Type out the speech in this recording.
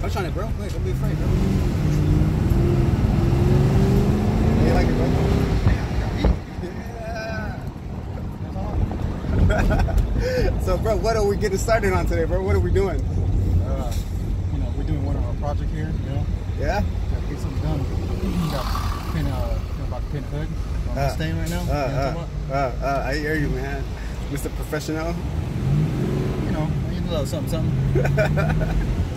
Touch on it, bro. Wait, don't be afraid, bro. You like it, bro? Yeah. So, bro, what are we getting started on today, bro? What are we doing? You know, we're doing one of our project here. You know. Yeah. Gotta get something done. Got pin, about to pin hood on Mustang right now. I hear you, man. Mr. Professional. You know, a little something.